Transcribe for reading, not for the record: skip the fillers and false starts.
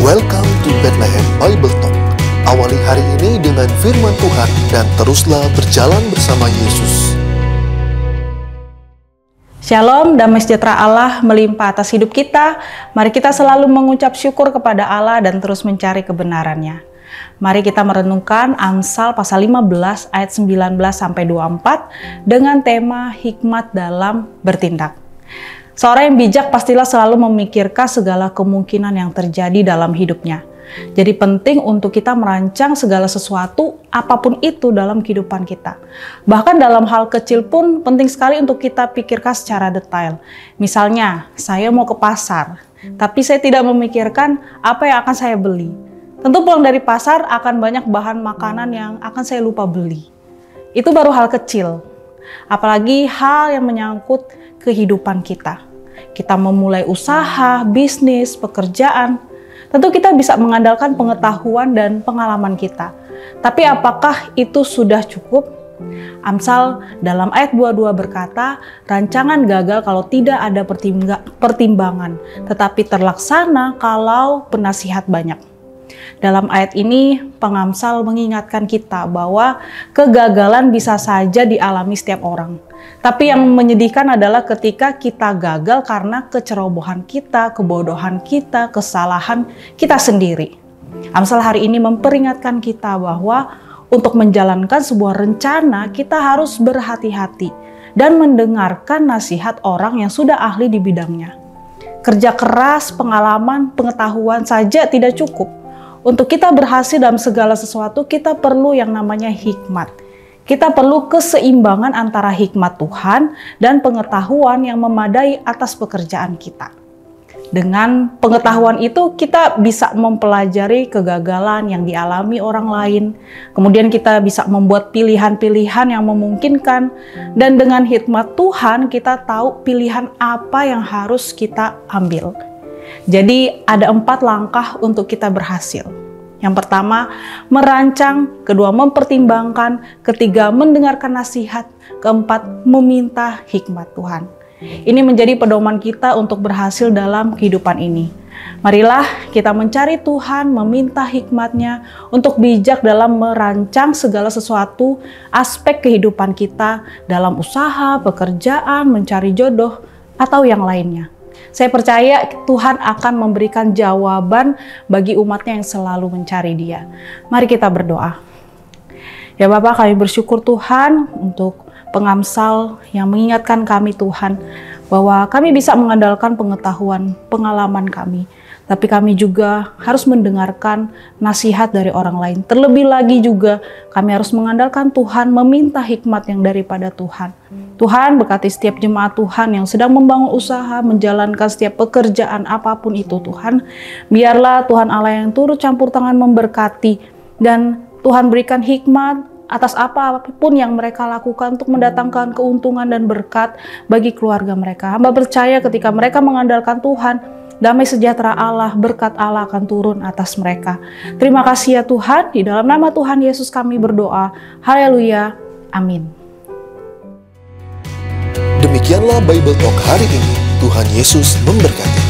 Welcome to Bethlehem Bible Talk. Awali hari ini dengan firman Tuhan dan teruslah berjalan bersama Yesus. Shalom, damai sejahtera Allah melimpah atas hidup kita. Mari kita selalu mengucap syukur kepada Allah dan terus mencari kebenarannya. Mari kita merenungkan Amsal pasal 15 ayat 19-24 dengan tema hikmat dalam bertindak. Seorang yang bijak pastilah selalu memikirkan segala kemungkinan yang terjadi dalam hidupnya. Jadi penting untuk kita merancang segala sesuatu, apapun itu dalam kehidupan kita. Bahkan dalam hal kecil pun penting sekali untuk kita pikirkan secara detail. Misalnya, saya mau ke pasar, tapi saya tidak memikirkan apa yang akan saya beli. Tentu pulang dari pasar akan banyak bahan makanan yang akan saya lupa beli. Itu baru hal kecil. Apalagi hal yang menyangkut kehidupan kita. Kita memulai usaha, bisnis, pekerjaan. Tentu kita bisa mengandalkan pengetahuan dan pengalaman kita. Tapi apakah itu sudah cukup? Amsal dalam ayat 22 berkata, rancangan gagal kalau tidak ada pertimbangan, tetapi terlaksana kalau penasihat banyak. Dalam ayat ini, pengamsal mengingatkan kita bahwa kegagalan bisa saja dialami setiap orang. Tapi yang menyedihkan adalah ketika kita gagal karena kecerobohan kita, kebodohan kita, kesalahan kita sendiri. Amsal hari ini memperingatkan kita bahwa untuk menjalankan sebuah rencana, kita harus berhati-hati dan mendengarkan nasihat orang yang sudah ahli di bidangnya. Kerja keras, pengalaman, pengetahuan saja tidak cukup. Untuk kita berhasil dalam segala sesuatu, kita perlu yang namanya hikmat. Kita perlu keseimbangan antara hikmat Tuhan dan pengetahuan yang memadai atas pekerjaan kita. Dengan pengetahuan itu, kita bisa mempelajari kegagalan yang dialami orang lain. Kemudian kita bisa membuat pilihan-pilihan yang memungkinkan. Dan dengan hikmat Tuhan, kita tahu pilihan apa yang harus kita ambil. Jadi ada 4 langkah untuk kita berhasil. Yang pertama, merancang. Kedua, mempertimbangkan. Ketiga, mendengarkan nasihat. Keempat, meminta hikmat Tuhan. Ini menjadi pedoman kita untuk berhasil dalam kehidupan ini. Marilah kita mencari Tuhan, meminta hikmat-Nya untuk bijak dalam merancang segala sesuatu aspek kehidupan kita dalam usaha, pekerjaan, mencari jodoh, atau yang lainnya. Saya percaya Tuhan akan memberikan jawaban bagi umatnya yang selalu mencari Dia. Mari kita berdoa. Ya Bapa, kami bersyukur Tuhan untuk pengamsal yang mengingatkan kami Tuhan bahwa kami bisa mengandalkan pengetahuan, pengalaman kami. Tapi kami juga harus mendengarkan nasihat dari orang lain. Terlebih lagi juga kami harus mengandalkan Tuhan, meminta hikmat yang daripada Tuhan. Tuhan berkati setiap jemaat Tuhan yang sedang membangun usaha, menjalankan setiap pekerjaan apapun itu Tuhan. Biarlah Tuhan Allah yang turut campur tangan memberkati. Dan Tuhan berikan hikmat atas apapun yang mereka lakukan untuk mendatangkan keuntungan dan berkat bagi keluarga mereka. Hamba percaya ketika mereka mengandalkan Tuhan, damai sejahtera Allah, berkat Allah akan turun atas mereka. Terima kasih ya Tuhan, di dalam nama Tuhan Yesus kami berdoa. Haleluya, amin. Demikianlah Bible Talk hari ini. Tuhan Yesus memberkati.